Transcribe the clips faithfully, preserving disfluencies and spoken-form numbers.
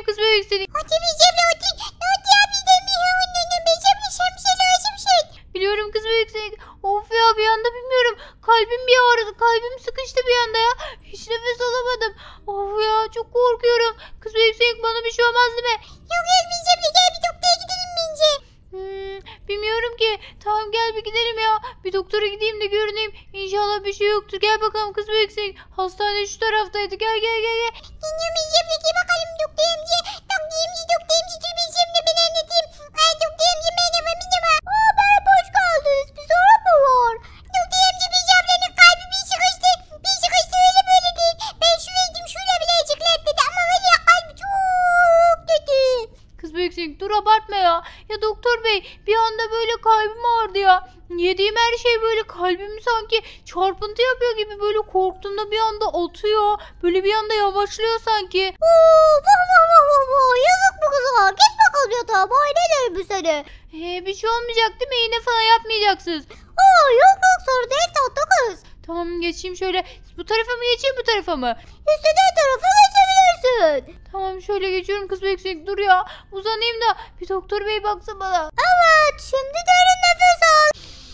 kız bebek seni. Hadi Beyzemle hadi. Ne oldu ya bizden bir hıvınlanın Beyzemle sen bize lazımsın. Biliyorum kız bebek seni. Of ya bir anda bilmiyorum. Kalbim bir ağrıdı. Kalbim sıkıştı bir anda ya. Hiç nefes alamadım. Of ya çok korkuyorum. Kız bebek seni bana bir şey olmaz değil mi? Yok yok Beyzemle gel bir doktora gidelim bence. Hmm, bilmiyorum ki. Tamam gel bir gidelim ya. Bir doktora gideyim de görüneyim. İnşallah bir şey yoktur. Gel bakalım kız bebek seni. Hastane şu taraftaydı. Gel gel gel gel. Dinliyorum Beyzemle gel bakalım doktor amca. Doktor amca doktor amca dur Beyzemle ben anlatayım. Ay doktor amca merhaba merhaba. Aa merhaba hoş geldiniz. Bir sorun mu var? Doktor amca Beyzemle'nin kalbi bir sıkıştı. Bir sıkıştı öyle böyle değil. Ben şuraydım şurada birazcık dedi ama var ya kalbi çok kötü. Kız bebek seni dur abartma ya. Ya doktor bey bir anda böyle kalbim ağrıdı ya. Yediğim her şey böyle kalbimi sanki çarpıntı yapıyor gibi böyle korktuğumda bir anda atıyor. Böyle bir anda yavaşlıyor sanki. Oo vah vah vah vah vah. Yazık bu kıza. Geç bakalım yatağa. Bay ne derim bu seni? Ee, bir şey olmayacak değil mi? İğne falan yapmayacaksınız. Aa yok yok sorun değil tatlı kız. Tamam geçeyim şöyle. Bu tarafa mı geçeyim bu tarafa mı? İstediğin tarafa geçebilirsin. Tamam şöyle geçiyorum kız bebek dur ya. Uzanayım da bir doktor bey baksın bana. Evet şimdi derin nefes al.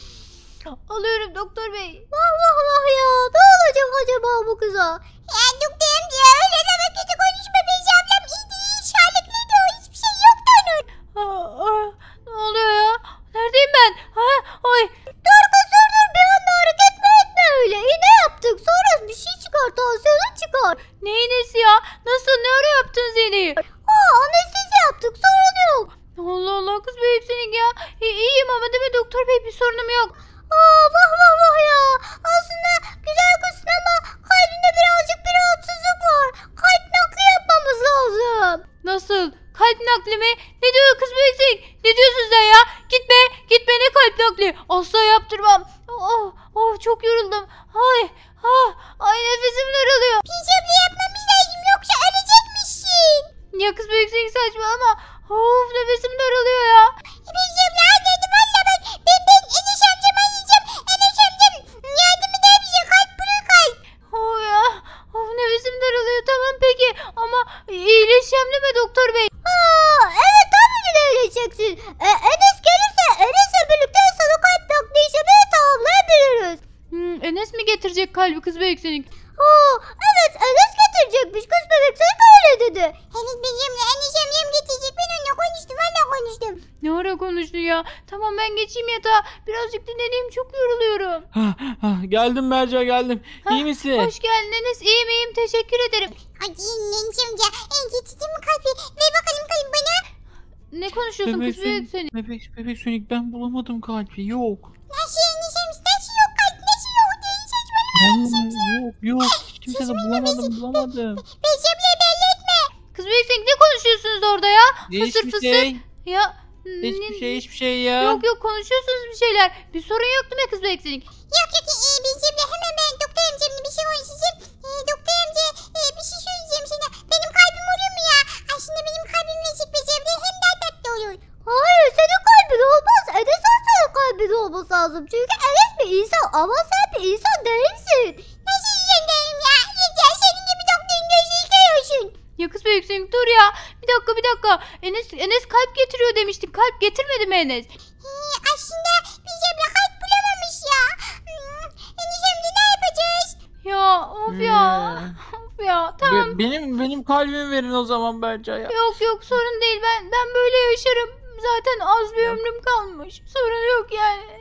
Alıyorum doktor bey. Vah vah vah ya. Ne olacak acaba bu kıza? Ya doktor amca öyle deme kötü konuşma. Beyza ablam iyiydi iyi sağlıklıydı o hiçbir şey yoktu onun. Aa, aa, ne oluyor ya? Neredeyim ben? Ha, ay. Dur kız dur dur bir anda hareket etme etme öyle. İğne yaptık sonra bir şey çıkar tansiyonun çıkar. Ne iğnesi ya? Nasıl ne ara yaptınız iğneyi? Aa anestezi yaptık sorun yok. Allah Allah kız bebek senin ya. İ- iyiyim ama değil mi doktor bey bir sorunum yok. Aa vah vah vah ya. Aslında güzel kızsın ama kalbinde birazcık bir rahatsızlık var. Kalp nakli yapmamız lazım. Nasıl? Kalp nakli mi? Ne diyor kız bebek senin? Ne diyorsun sen ya? Gitme gitme ne kalp nakli? Asla yaptırmam. Oh, oh çok yoruldum. Ay, ah, ay nefesim daralıyor. Pijamla yapmamız lazım yoksa ölecekmişsin. Ya kız bebek senin saçmalama. Of nefesim daralıyor ya. Pijamla hadi hadi valla bak. Ben ben Enes amcama yiyeceğim. Enes amcam yardım eder bize kalp buluyor kalp. Oh ya. Of nefesim daralıyor tamam peki. Ama iyileşeceğim değil mi doktor bey? Aa evet tabii ki de öleceksin. E, Enes gelirse Enes'le birlikte sana kalp nakli işlemini tamamlayabiliriz. Hmm, Enes mi getirecek kalbi kız bebek senin? Aa evet Enes getirecekmiş kız bebek sen öyle dedi. Enes benimle Enes amcam getirecek ben onunla konuştum valla konuştum. Ne ara konuştun ya? Tamam ben geçeyim yatağa. Birazcık dinleneyim çok yoruluyorum. Ah, ah, geldim Merca geldim. İyi Hah, misin? Hoş geldin Enes. İyiyim iyiyim teşekkür ederim. Hadi Enes amca en getirdin mi kalbi ver bakalım kalbi bana. Ne konuşuyorsun Bebek kız bebek Sonic, senin? bebek, bebek Sonic ben bulamadım kalbi yok. Nasıl Enes amca nasıl yok kalbi nasıl yok değil saçmalama Enes amca. Yok yok hiç kimse de bulamadım bulamadım. Benimle belli etme. Kız bebek senin ne konuşuyorsunuz orada ya? Fısır Hiçbir fısır. şey. Ya. Hiçbir ne- şey hiçbir şey ya. Yok yok konuşuyorsunuz bir şeyler. Bir sorun yok değil mi kız bebek senin? Yok yok e, benimle hemen ben doktor amcamla bir şey konuşacağım. E, doktor amca e, bir şey söyleyeceğim sana. Benim kalbim olur mu ya? Aslında benim kalbim verecek beceri hem daha tatlı olur. Hayır senin kalbin olmaz. Enes Arslan'ın kalbin olması lazım. Çünkü Enes bir insan ama sen bir insan değilsin. Nasıl insan değilim ya? Yeter senin gibi doktorun gözü yıkıyorsun. Ya kız bebek senin dur ya. Bir dakika bir dakika. Enes Enes kalp getiriyor demiştik. Kalp getirmedi mi Enes? Ee, aslında bizimle kalp bulamamış ya. Hmm, Enes amca ne yapacağız? Ya of ya. Hmm. Of ya tamam. Be- benim benim kalbimi verin o zaman Merca'ya. Yok yok sorun değil. Ben ben böyle yaşarım. Zaten az bir ömrüm kalmış. Sorun yok yani.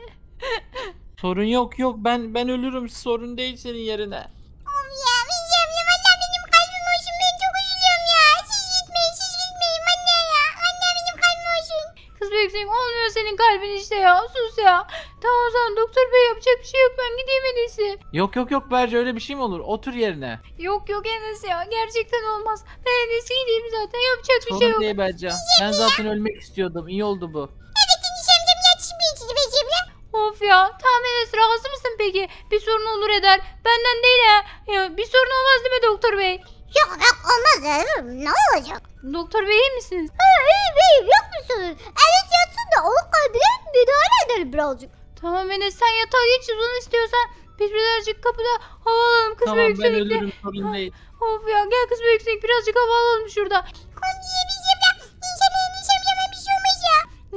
Sorun yok yok ben ben ölürüm sorun değil senin yerine. Of ya bizimle valla benim kalbim olsun ben çok üzülüyorum ya. Siz gitmeyin siz gitmeyin anne ya. Anne benim kalbim olsun. Kız bekleyin olmuyor senin kalbin işte ya. Sus ya. Tamam o zaman doktor bey yapacak bir şey yok. Ben gideyim en iyisi. Yok yok yok Merca öyle bir şey mi olur? Otur yerine. Yok yok Enes ya. Gerçekten olmaz. Ben en iyisi gideyim zaten. Yapacak bir şey Sorun yok. değil Merca. Ben zaten ölmek istiyordum. İyi oldu bu. Evet Enes amcam yatsın bir ikisi bizimle. Of ya. Tamam Enes rahatsız mısın peki? Bir sorun olur eder. Benden değil ya. Ya bir sorun olmaz değil mi doktor bey? Yok yok olmaz ya. Ne olacak? Doktor bey iyi misiniz? Ha iyiyim iyiyim yok musunuz? Enes yatsın da onun kalbine müdahale edelim birazcık. Tamam Enes sen yatağa geç uzun istiyorsan. Biz birazcık kapıda hava alalım kız Tamam ben büyük ölürüm sorun değil. Of ya gel kız büyük biraz birazcık hava alalım şurada. Komşuya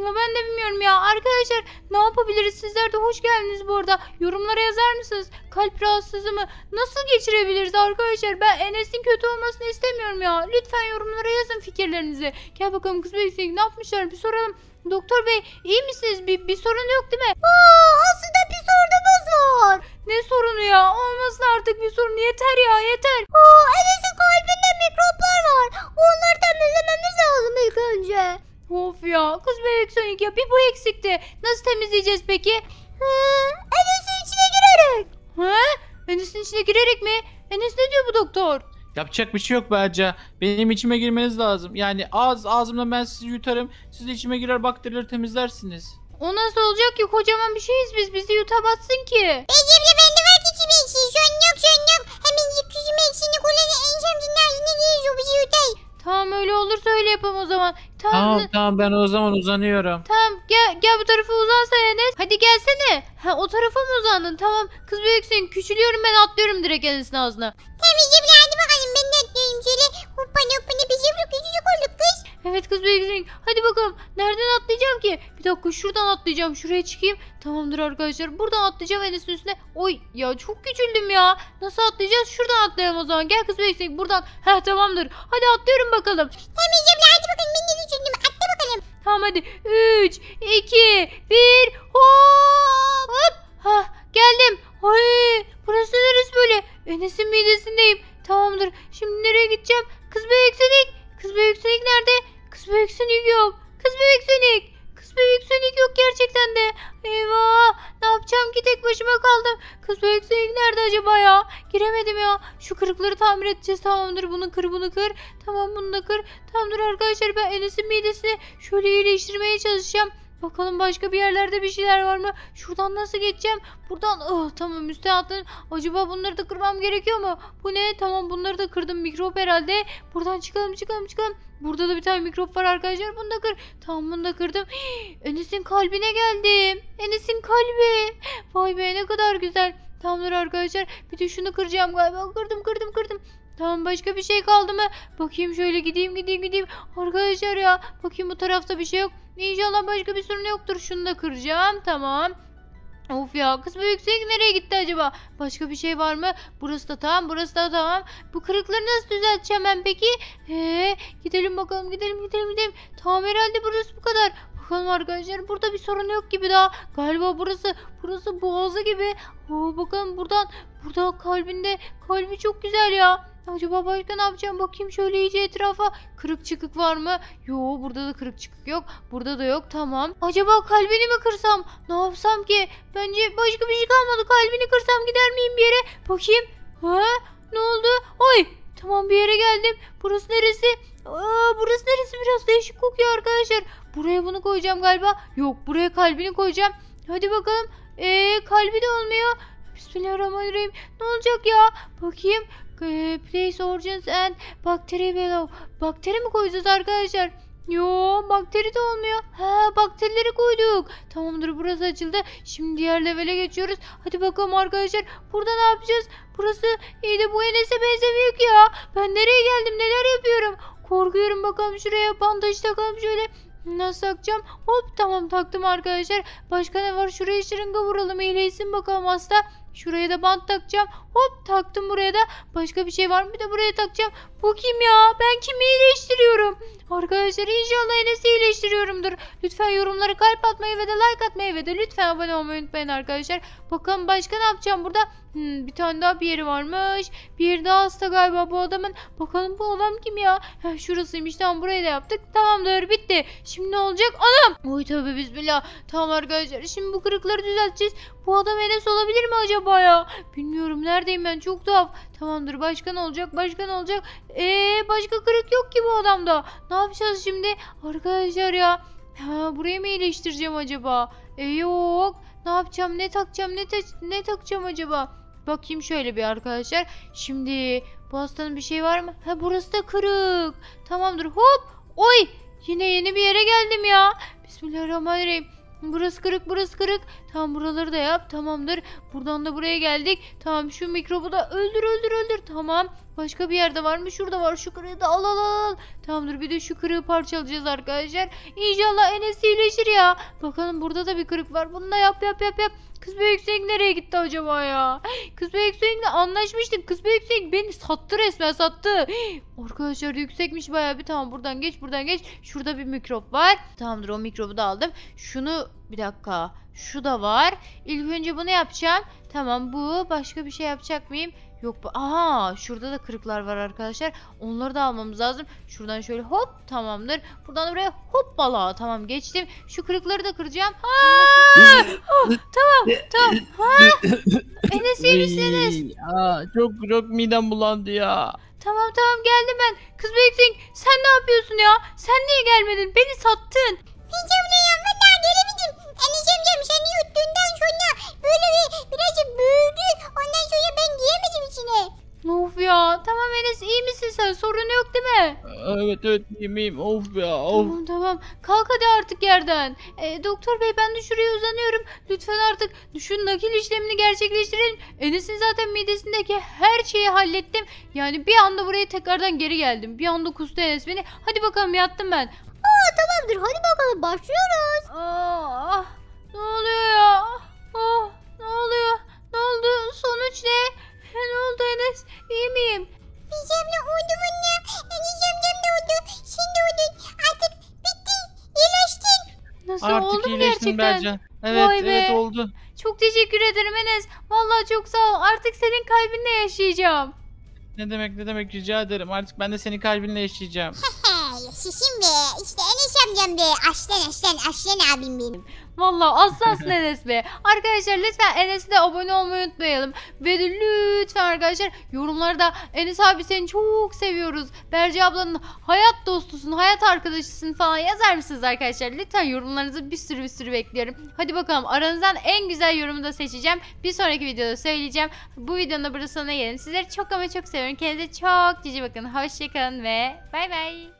Valla ben de bilmiyorum ya. Arkadaşlar ne yapabiliriz? Sizler de hoş geldiniz bu arada. Yorumlara yazar mısınız? Kalp rahatsızlığımı nasıl geçirebiliriz arkadaşlar? Ben Enes'in kötü olmasını istemiyorum ya. Lütfen yorumlara yazın fikirlerinizi. Gel bakalım kız bebek ne yapmışlar bir soralım. Doktor bey iyi misiniz? Bir, bir sorun yok değil mi? Aa, aslında bir sorunumuz var. Ne sorunu ya? Olmasın artık bir sorun. Yeter ya yeter. Aa, Enes'in kalbinde mikroplar var. Onları temizlememiz lazım ilk önce. Of ya kız bebek Sonic ya bir bu eksikti. Nasıl temizleyeceğiz peki? Hı, Enes'in içine girerek. He? Enes'in içine girerek mi? Enes ne diyor bu doktor? Yapacak bir şey yok Berca. Benim içime girmeniz lazım. Yani ağız ağzımla ben sizi yutarım. Siz de içime girer bakterileri temizlersiniz. O nasıl olacak ki? Kocaman bir şeyiz biz. Bizi yutamazsın ki. Ecem'le bende var ki içime eksiği. Şu an yok şu an yok. Hemen yüzüme eksiğini kullanın. Enşemcinin ağzına giriyor bizi yutay. Tamam öyle olursa öyle yapalım o zaman. Tamam. Tamam tamam ben o zaman uzanıyorum. Tamam gel gel bu tarafa uzansa Enes. Hadi gelsene. Ha o tarafa mı uzandın? Tamam. Kız büyüksün. Küçülüyorum ben atlıyorum direkt Enes'in ağzına. Tamam Ecem'le hadi bakalım. Ben de atlıyorum şöyle. Hoppana hoppana bir şey yok. Küçücük olduk kız. Evet kız büyüksün. Hadi bakalım. Nereden atlayacağım ki? Bir dakika şuradan atlayacağım. Şuraya çıkayım. Tamamdır arkadaşlar. Buradan atlayacağım Enes'in üstüne. Oy ya çok küçüldüm ya. Nasıl atlayacağız? Şuradan atlayalım o zaman. Gel kız büyüksün. Buradan. Heh tamamdır. Hadi atlıyorum bakalım. Tamam Ecem'le hadi bakalım. Ben de düşündüm. Atla bakalım. Tamam hadi. üç, iki, bir. Hop. Hop. Hah geldim. Ay burası neresi böyle? Enes'in midesindeyim. Tamamdır. Şimdi nereye gideceğim? Kız bebek Sonic. Kız bebek Sonic nerede? Kız bebek Sonic yok. Kız bebek Sonic. Kız bebek Sonic yok gerçekten de. Eyvah. Ne yapacağım ki tek başıma kaldım. Kız bebek Sonic nerede acaba ya? Giremedim ya. Şu kırıkları tamir edeceğiz. Tamamdır. Bunu kır bunu kır. Tamam bunu da kır. Tamamdır arkadaşlar ben Enes'in midesini şöyle iyileştirmeye çalışacağım. Bakalım başka bir yerlerde bir şeyler var mı? Şuradan nasıl geçeceğim? Buradan oh, tamam üstte atladım. Acaba bunları da kırmam gerekiyor mu? Bu ne? Tamam bunları da kırdım. Mikrop herhalde. Buradan çıkalım çıkalım çıkalım. Burada da bir tane mikrop var arkadaşlar. Bunu da kır. Tamam bunu da kırdım. Hii, Enes'in kalbine geldim. Enes'in kalbi. Vay be ne kadar güzel. Tamamdır arkadaşlar. Bir de şunu kıracağım galiba. Kırdım kırdım kırdım. Tamam başka bir şey kaldı mı? Bakayım şöyle gideyim gideyim gideyim. Arkadaşlar ya. Bakayım bu tarafta bir şey yok. İnşallah başka bir sorun yoktur. Şunu da kıracağım. Tamam. Of ya kız büyüksek nereye gitti acaba? Başka bir şey var mı? Burası da tamam, burası da tamam. Bu kırıkları nasıl düzelteceğim ben peki? Ee, gidelim bakalım, gidelim, gidelim, gidelim. Tamam herhalde burası bu kadar. Bakalım arkadaşlar burada bir sorun yok gibi daha. Galiba burası, burası boğazı gibi. Oo, bakalım buradan, burada kalbinde, kalbi çok güzel ya. Acaba başka ne yapacağım? Bakayım şöyle iyice etrafa. Kırık çıkık var mı? Yo burada da kırık çıkık yok. Burada da yok. Tamam. Acaba kalbini mi kırsam? Ne yapsam ki? Bence başka bir şey kalmadı. Kalbini kırsam gider miyim bir yere? Bakayım. Ha? Ne oldu? Oy. Tamam bir yere geldim. Burası neresi? Aa, burası neresi? Biraz değişik kokuyor arkadaşlar. Buraya bunu koyacağım galiba. Yok buraya kalbini koyacağım. Hadi bakalım. Eee kalbi de olmuyor. Bismillahirrahmanirrahim. Ne olacak ya? Bakayım. Ee, place origins and bacteria below. Bakteri mi koyacağız arkadaşlar? Yo bakteri de olmuyor. Ha bakterileri koyduk. Tamamdır burası açıldı. Şimdi diğer levele geçiyoruz. Hadi bakalım arkadaşlar. Burada ne yapacağız? Burası iyi de bu Enes'e benzemiyor ki ya. Ben nereye geldim neler yapıyorum. Korkuyorum bakalım şuraya bandaj takalım şöyle. Nasıl takacağım? Hop tamam taktım arkadaşlar. Başka ne var? Şuraya şırınga vuralım iyileşsin bakalım hasta. Şuraya da bant takacağım. Hop taktım buraya da. Başka bir şey var mı? Bir de buraya takacağım. Bu kim ya? Ben kimi iyileştiriyorum? Arkadaşlar inşallah Enes'i iyileştiriyorumdur. Lütfen yorumlara kalp atmayı ve de like atmayı ve de lütfen abone olmayı unutmayın arkadaşlar. Bakalım başka ne yapacağım burada? Hmm, bir tane daha bir yeri varmış. Bir yeri daha hasta galiba bu adamın. Bakalım bu adam kim ya? Heh, şurasıymış. Tamam burayı da yaptık. Tamamdır bitti. Şimdi ne olacak? Anam! Oy tövbe bismillah. Tamam arkadaşlar. Şimdi bu kırıkları düzelteceğiz. Bu adam Enes olabilir mi acaba ya? Bilmiyorum. Neredeyim ben? Çok tuhaf. Tamamdır. Başka ne olacak? Başka ne olacak? Eee başka kırık yok ki bu adamda. Ne yapacağız şimdi? Arkadaşlar ya. Ha, burayı mı iyileştireceğim acaba? E, yok. Ne yapacağım? Ne takacağım? Ne, ta ne takacağım acaba? Bakayım şöyle bir arkadaşlar. Şimdi bu hastanın bir şey var mı? Ha burası da kırık. Tamamdır. Hop. Oy. Yine yeni bir yere geldim ya. Bismillahirrahmanirrahim. Burası kırık, burası kırık. Tamam buraları da yap. Tamamdır. Buradan da buraya geldik. Tamam şu mikrobu da öldür öldür öldür. Tamam. Başka bir yerde var mı? Şurada var. Şu kırığı da al al al. Tamamdır. Bir de şu kırığı parçalayacağız arkadaşlar. İnşallah Enes iyileşir ya. Bakalım burada da bir kırık var. Bunu da yap yap yap yap. Kız Büyüksek nereye gitti acaba ya? Kız Büyüksek'le anlaşmıştık. Kız Büyüksek beni sattı, resmen sattı. Arkadaşlar yüksekmiş bayağı bir. Tamam buradan geç buradan geç. Şurada bir mikrop var. Tamamdır, o mikrobu da aldım. Şunu bir dakika. Şu da var. İlk önce bunu yapacağım. Tamam bu. Başka bir şey yapacak mıyım? Yok. Aha şurada da kırıklar var arkadaşlar. Onları da almamız lazım. Şuradan şöyle hop, tamamdır. Buradan da buraya hoppala. Tamam geçtim. Şu kırıkları da kıracağım. Aa! Oh, tamam tamam. Ha? Enes iyi misin Enes? Aa, çok çok midem bulandı ya. Tamam tamam geldim ben. Kız Büyüksek sen ne yapıyorsun ya? Sen niye gelmedin? Beni sattın. Hiç öyle ya, ben daha gelemedim. Enes amcam seni yuttuğundan sonra böyle bir birazcık büyüdü. Ondan sonra ben giyemedim içine. Of ya. Tamam Enes, iyi misin sen? Sorun yok değil mi? Evet evet iyiyim of ya of. Tamam tamam. Kalk hadi artık yerden. E, doktor bey ben de şuraya uzanıyorum. Lütfen artık şu nakil işlemini gerçekleştirelim. Enes'in zaten midesindeki her şeyi hallettim. Yani bir anda buraya tekrardan geri geldim. Bir anda kustu Enes beni. Hadi bakalım, yattım ben. Tamamdır, hadi bakalım başlıyoruz. Ah, ne oluyor ya? Ah, ne oluyor? Ne oldu? Sonuç ne? Ne oldu Enes? İyi miyim? Bizimle oldu bununla. Enes amcam da oldu. Sen de oldun. Artık bitti. İyileştin. Nasıl, Artık oldu mu iyileştim gerçekten? Berca. Evet Vay be. evet oldu. Çok teşekkür ederim Enes. Vallahi çok sağ ol. Artık senin kalbinle yaşayacağım. Ne demek ne demek, rica ederim. Artık ben de senin kalbinle yaşayacağım. He, yaşasın be. İşte Enes amcam be. Aslan aslan aslan abim benim. Vallahi aslansın Enes be. Arkadaşlar lütfen Enes'e de abone olmayı unutmayalım. Ve de lütfen arkadaşlar yorumlarda Enes abi seni çok seviyoruz, Berce ablanın hayat dostusun, hayat arkadaşısın falan yazar mısınız arkadaşlar? Lütfen yorumlarınızı bir sürü bir sürü bekliyorum. Hadi bakalım, aranızdan en güzel yorumu da seçeceğim. Bir sonraki videoda söyleyeceğim. Bu videonun da burada sonuna gelin. Sizleri çok ama çok seviyorum. Kendinize çok cici bakın. Hoşçakalın ve bay bay.